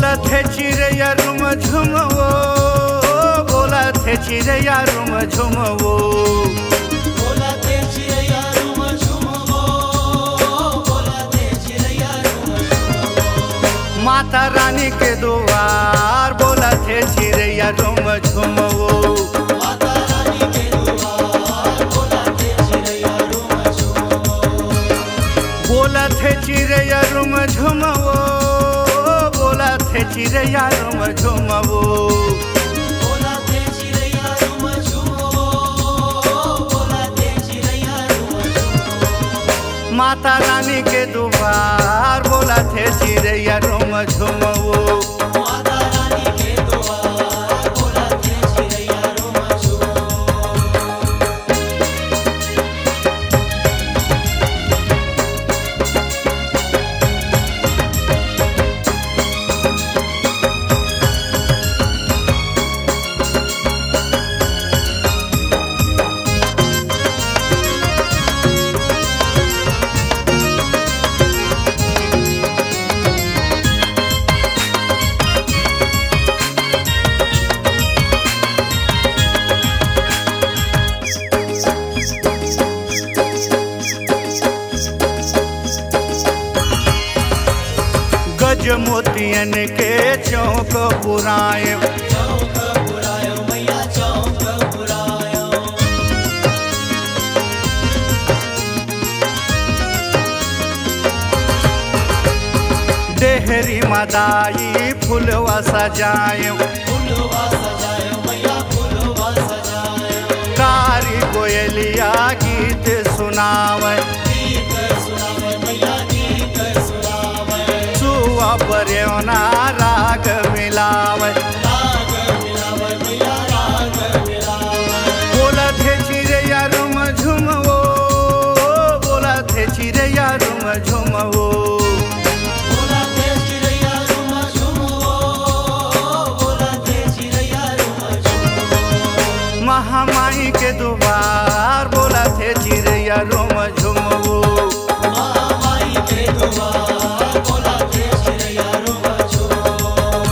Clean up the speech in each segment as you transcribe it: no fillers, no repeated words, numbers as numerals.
बोलत है चिड़ैया रुम झुमवो, बोलत है चिड़ैया रुम झुमवो, बोलत है चिड़ैया रुम झुमवो, बोलत है चिड़ैया रुम झुमवो। माता रानी के द्वार बोलत है चिड़ैया रुम झुमवो, माता रानी के द्वार बोलत है चिड़ैया रुम झुमवो। बोलत है चिड़ैया रुम झुमवो, बोलत है चिड़ैया रुम झुमवो, बोलत है चिड़ैया रुम झुमवो, बोलत है चिड़ैया रुम झुमवो। माता रानी के द्वार बोलत है चिड़ैया रुम झुमवो, माता रानी के द्वार बोलत है चिड़ैया रुम झुमवो। गज मोतियन के चौक पुराए, चौक पुरायो मैया चौक पुरायो। देहरी मदाई फुलवा सजाए, फुलवा सजायो मैया फुलवा सजायो। कारी कोयलिया गीत सुनावे, गीत सुनावे मैया गीत सुनावे। सुआ पर्योना राग मिलावे, राग मिलावे मैया राग मिलावे। बोलत है चिड़ैया रुम झुमवो, बोलत है चिड़ैया रुम झुमवो, बोलत है चिड़ैया रुम झुमवो, बोलत है चिड़ैया रुम झुमवो। महामाई के द्वार बोलत है चिड़ैया रुम झुमवो, महामाई के द्वार बोलत है चिड़ैया रुम झुमवो।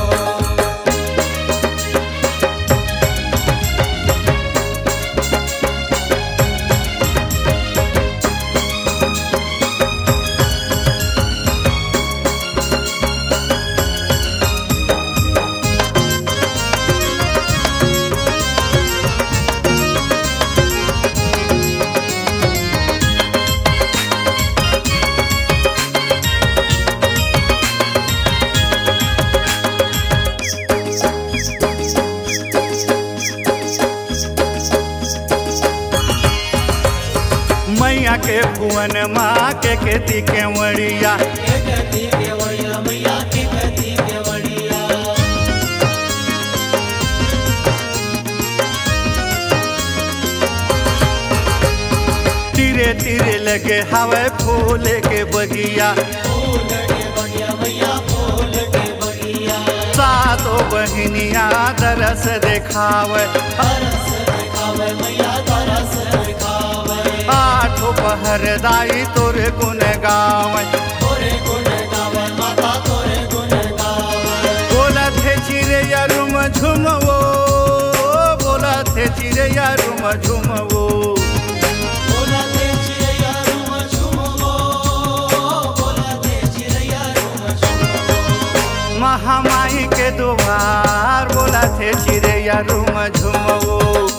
मैया के भुवन माँ के खेती केवड़िया, के कहती केवड़िया मैया के कहती केवड़िया। तीरे तीरे लगे हवे फूल के बगिया, फूल के बगिया मैया फूल के बगिया। सातों बहनिया दरस देखावे, तरस दिखावे मैया तरस दिखावे। आठों पहर दाई तोरे गुन गावे, तोरे गुण गावे माता तोरे गुण गावे। बोलत है चिड़ैया रुम झुमवो, बोलत है चिड़ैया रुम झुमवो, बोलत है चिड़ैया रुम झुमवो, बोलत है चिड़ैया रुम झुमवो। महामाई के द्वार बोलत है चिड़ैया रुम झुमवो,